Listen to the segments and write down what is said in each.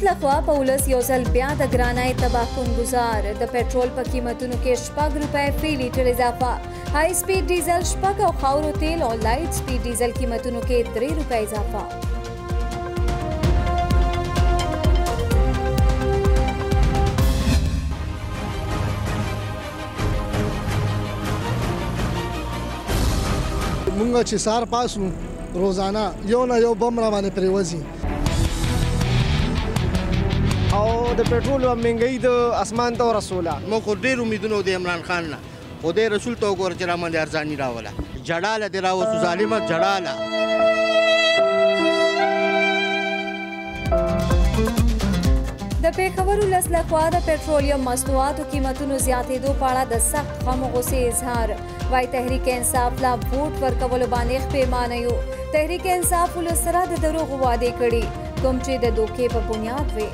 لخوا په ولس یو ځل بیا د ګرانۍ تباهکن گزار د پټرول په قیمتونو کې 6 روپۍ فی لیټر اضافه های سپیډ ډیزل 6 او خاورو تیل او لایټ سپیډ ډیزل قیمتونو کې 3 روپۍ اضافه مونږ چې سار پاسو روزانه یو نه یو بم را باندې پریوځي او د پټرول مهنګۍ د اسمان ته ورسوله مو خو ډېر امیدونه د عمران خان نه خدای رسول ته وګوره چې رامنځ ارزاني راوله جړاله دې راوستو ظالمه جړاله د پېښور ولس لخوا د پټرولیم مصنوعاتو قیمتونو زیاتېدو په اړه د سخت غم او غوسې اظهار وایي تحریک انصاف لا ووټ ورکولو باندې پښیمانه یو تحریک انصاف ولس سره د دروغو وعدې کړي کوم چې د دوکې په بنیاد وي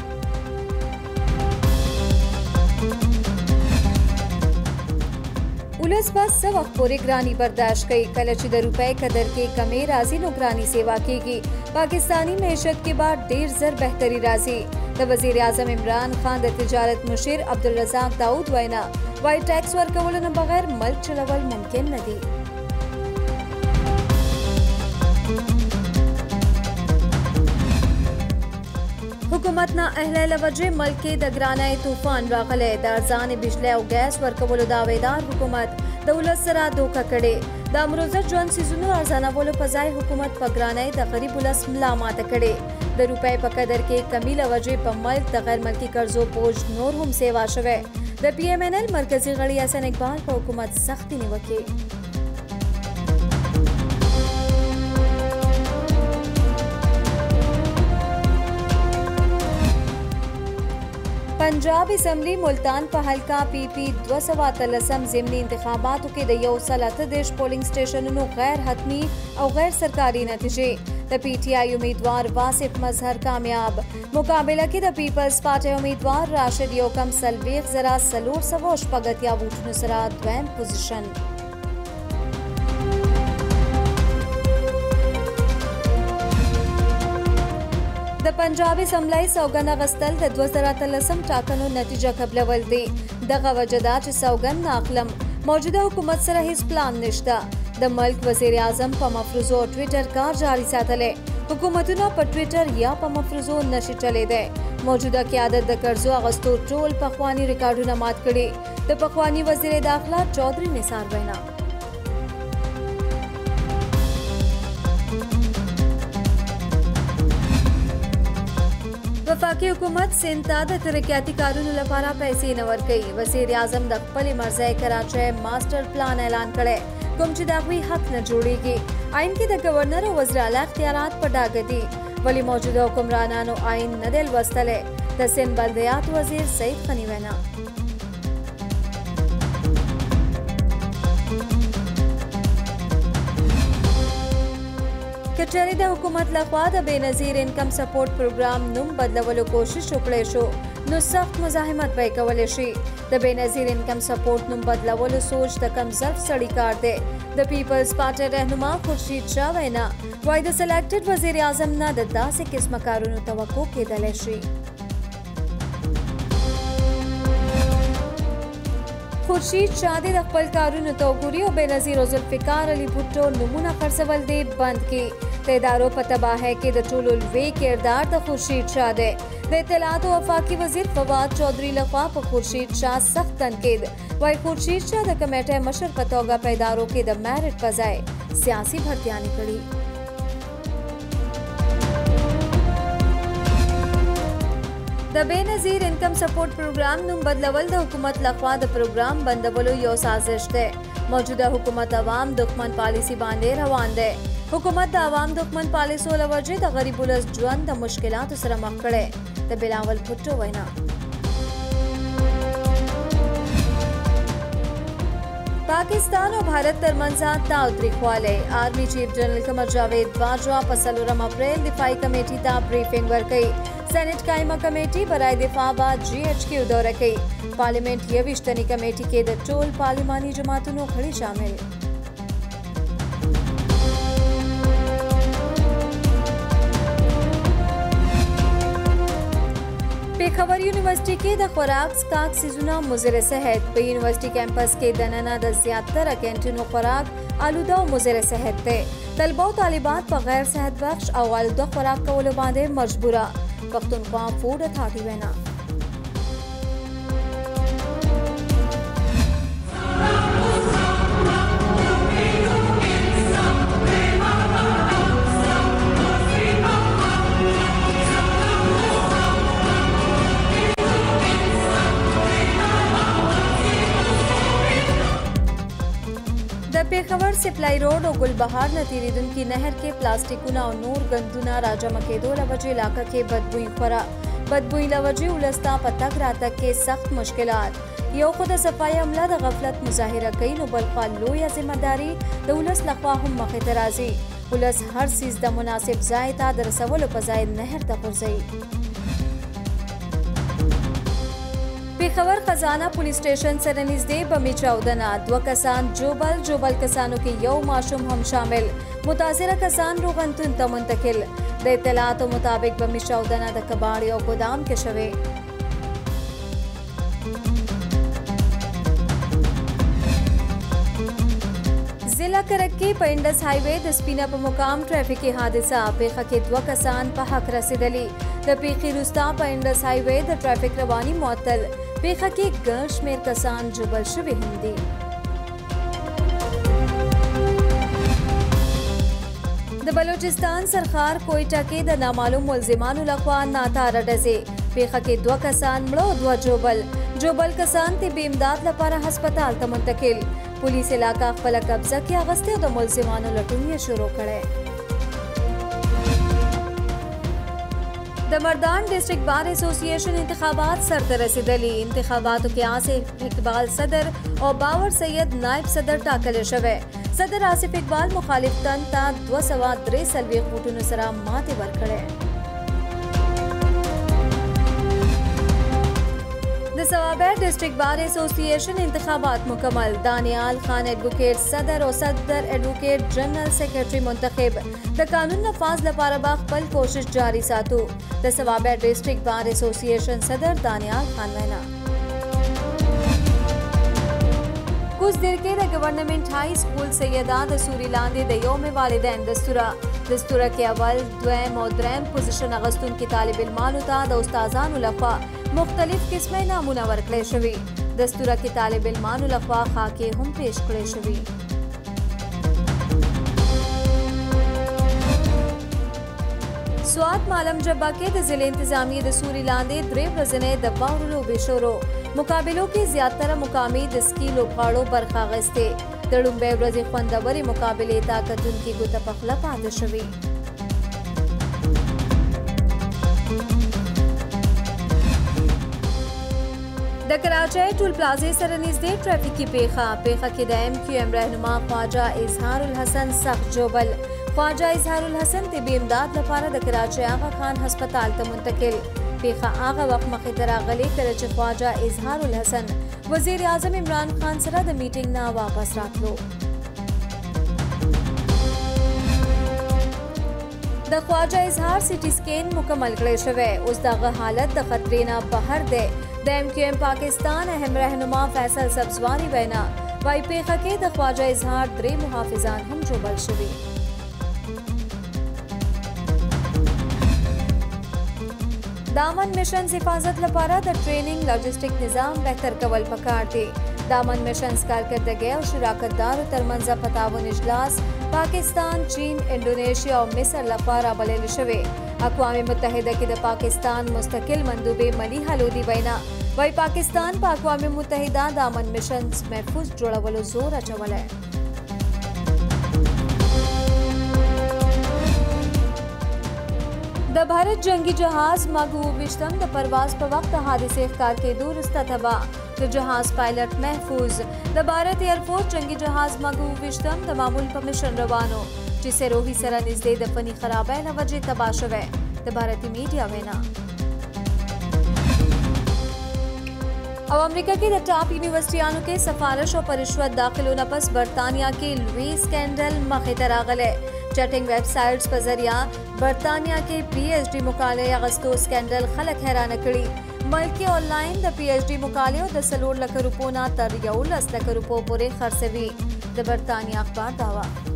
ولس به څه وخت پورې ګراني برداشت کوي کله چې د روپۍ قدر کې کمی راځي نو ګراني سیوا کیږي پاکستانی معیشت کې به ډېر زر بهتري راځي د وزیر اعظم عمران خان د تجارت مشیر عبدالرزاق داود وینا وایي ټیکس ورکولو نه بغیر ملک چلول ممکن نه دي حکومت نه اهل لوجه ملک کې د ګرانۍ طوفان راغلی د ارزانې بجلی او ګیس ورکولو دعویدار حکومت د ولس سره دوکه کړې د امروزه ژوند څیزونو ارزانولو په ځای حکومت په ګرانۍ د غریب ولس ملا ماته کړې د روپۍ په قدر کې کمی له وجې په ملک د غیر ملکي قرضو بوج نور هم سیوا شوی د پی ایم این ایل مرکزي غړي حسن اقبال په حکومت سختې نیوکې पंजाब असम्बली मुल्तान पर हल्का PP 213 ضمنی انتخاباتو کې د 138 پولنګ سټیشنونو غیر حتمی او غیر سرکاري نتیجې د پی ټی آی امیدوار واسف مظهر کامیاب مقابله کې د پیپلز پارټي امیدوار راشد یوکم سلویغ زرا سلور سوش پګتیا ووټونو سره دویم پوزیشن د پنجاب اسمبلی سوګند اغستل د 2013 ټاکنو نتیجه قبلول دي دغه وجه دا چې سوګند ناخلم موجوده حکومت سره هیڅ پلان نشته د ملک وزیر اعظم په مفروضو ټویټر کار جاری ساتلی حکومتونه په ټویټر یا په مفروضو نشي چلیدی موجوده قیادت د قرضو اغستو ټول پخواني ریکارډونه مات کړي د پخواني وزیر داخله چودھری نثار وینا وفاقي حکومت سند ته د ترقیاتي کارونو لپاره پیسې نه ورکوي وزیر اعظم د خپلې مرضۍ کراچۍ ماسټر پلان اعلان کړی کوم چې د هغوی حق نه جوړیږي آئین کې د گورنر او وزیر اعلی اختیارات په ډاګه دي ولی موجوده حکمرانانو آئین نه دی لوستلی د سند بلدیات وزیر سعید غني وینا کچېرې د حکومت لخوا د بېنظیر انکم سپورټ پروګرام نوم بدلولو کوشش وکړی شو نو سخت مزاحمت به یې کولی شي د بېنظیر انکم سپورټ نوم بدلولو سوچ د کم ظرف سړي کار دی د پیپلز پارټي رهنما خورشید شاه وینا وایي د سلیکټډ وزیر اعظم نه د داسې قسمه کارونو توقع کېدلی شي خورشید شاه د خپل کارونو ته وګوري او بېنظیر او ذوالفقار علي بھټو نومونه خرڅول دې بند کړي د ادارو په تباهۍ کې د ټولو لوی کردار د خورشید شاه دی د اطلاعات او وفاقي وزیر فواد چودھری لخوا په خورشید شاه سخت تنقید وایي خورشید شاه د کمیټې مشر په توګه په ادارو کې د میرټ په ځای سیاسي بھرتیانې کړي د بېنظیر انکم سپورټ پروګرام نوم بدلول د حکومت لخوا د پروګرام بندولو یو سازش دی موجوده حکومت عوام دښمن پالیسي باندې روان دی حکومت د عوام دښمن پالیسو له وجې د غریب ولس ژوند د مشکلاتو سره مخ کړی د بلاول بھټو وینا پاکستان او भारत ترمنځ تاوتریخوالی آرمی چیف جنرل قمر جاوید باجوا په 4 اپریل دفاعي کمیټې ته بریفنګ ورکړي سینټ قائمه کمیټې برای دفاع بعد GHQ دوره کوي پارلیمنت 21 کمیټې کې د ټول پارلماني جماعتونو غړي شامل पेښور یونیورسيټي کې د خوراک سکاک سیزونه مضر صحت په یونیورسيټي کیمپس کې د نننه د زیاتره کینټینو خوراک آلوده او مضر صحت دی. طلبه او طالبات په غیر صحت بخش او آلوده خوراک کولو باندې مجبوره. پښتونخوا فوډ اتھارټي وینا पेښور سپلای روډ او ګلبهار نه تیریدونکي نهر کې پلاستیکونه او نور ګندونه راجمع کېدو له وجې علاقه کې بدبوی خوره. بدبوی له وجې ولس ته په تګ راتګ کې سخت مشکلات. یو خو د صفایي عمله د غفلت مظاهره کوي، نو بل خوا لویه ذمهداري د ولس لخوا هم مخې ته راځي. ولس هر څیز د مناسب ځای ته د رسولو په ځای نهر ته غورځوي. पेښور خزانه پولیس سټیشن سره نږدې بمې چاودنه، 2 کسان جوبل کسانو کې یو ماشوم هم شامل. متاثره کسان روغتون ته منتقل. د اطلاعاتو مطابق بمې چاودنه د کباړ او ګودام کې شوې. ضلع کرک کې په انډس هایوے د سپینه په مقام ټرافیکي حادثه. پیښه کې 2 کسان په حق رسیدلي. د پیښې وروسته په انډس هایوے د ټرافیک رواني معطل. پیښه کې ګڼ شمېر کسان جبل شوي هم دي. د بلوچستان سرخار کوئټه کې د نامعلوم ملزمانو لخوا ناتاره ډزې. پیښه کې 2 کسان مړه او 2 جوبل کسان طبي امداد لپاره هسپتال ته منتقل. پولیس علاقه خپله قبضه کې اغستې او د ملزمانو لټون یې شروع کړی. د مردان ډسټرکټ بار اسوسییشن انتخابات سرته رسیدلي. انتخاباتو کې آصف اقبال صدر او باور سید نائب صدر ټاکل شوی. صدر آصف اقبال مخالف تن ته 243 ووټونو سره ماتې ورکړې. د سوابیر ډسټرکټ بار اسوسییشن انتخابات مکمل. دانیال خان ایڈوکیټ صدر او صدر ایڈوکیټ جنرل سیکرټري منتخب. د قانون نفاذ لپاره به خپل کوشش جاری ساتو. د سوابیر ډسټرکټ بار اسوسییشن صدر دانیال خان وینا. کوزدر کې د گورنمنٹ هائی سکول سیدہ د سوري لاندې د یوم والدین دستوره کې اول، دویم او دریم پوزیشن اغستونکي طالب علمانو ته د استادانو لخوا مختلف قسمه نامونه ورکړل شوي. دستوره کې طالب علمانو لخوا خاکې هم پیش کړل شوي. سوات معلم جبا کې د ضلع انتظامیه د سوري لاندې 3 ورځې د واورو لوبې شروع. مقابلو کې زیاتره مقامي د سکی لوبغاړو برخه اخیستې. د لومړۍ ورځې خوندورې مقابلې ته کتونکي ګوته په خوله پاتې شوي. د کراچۍ ټول پلازې سره نږدې ټرافیکي پیښه کې د MQM رهنما خواجه اظهار الحسن سخت جوبل. خواجه اظهار الحسن طبي امداد لپاره د کراچۍ آغا خان هسپتال ته منتقل. پیښه هغه وخت مخې ته راغلې کله چې خواجه اظهار الحسن وزیر اعظم عمران خان سره د میټینګ نه واپس راتلو. د خواجه اظهار سیټي سکین مکمل کړی شوی. اوس دغه حالت د خطرې نه بهر دی. د MQM پاکستان اهم رهنما فیصل سبزواری وینا وای پیښه کې د خواجه اظهار 3 محافظان هم جوبل شوي. د امن مشن حفاظت لپاره د ټریننګ لاجستیک نظام بهتر کول پکار دی. د امن مشن کارکردګي او شراکتدارو ترمنځ په تعاون اجلاس پاکستان، چین، انډونیشیا او مصر لپاره بلل شوی. اقوام متحده کې د پاکستان مستقل مندوبې ملي حلودي وینا وای پاکستان په اقوام متحده د امن مشن محفوظ جوړولو زور اچولی. د بھارت جنگي جهاز ماګ 28 د پرواز په وخت د حادثې ښکار کېدو وروسته تباه. د جهاز پایلټ محفوظ. د بھارت ایرفورس جنگي جهاز ماګ 28 د معمول په مشن روانو چې سروهي سره نږدې د فني خرابۍ له وجې تباه شوی. د بھارتي میډیا وینا. او امریکا کې د ټاپ یونیورسيټیانو کې سفارش او پر رشوت داخلو نه پس برطانیا کې لوی سکینډل مخې ته راغلی. چټینګ ویب سایټس په ذریعہ برطانیا کې PhD مقالې اغستو سکینډل خلک حیرانه کړي. ملکی آنلاین د پی ایچ ډي مقالې د 4 لک روپو نه تر 11 لک روپو پورې خرڅوي. د برتانیا اخبار داوا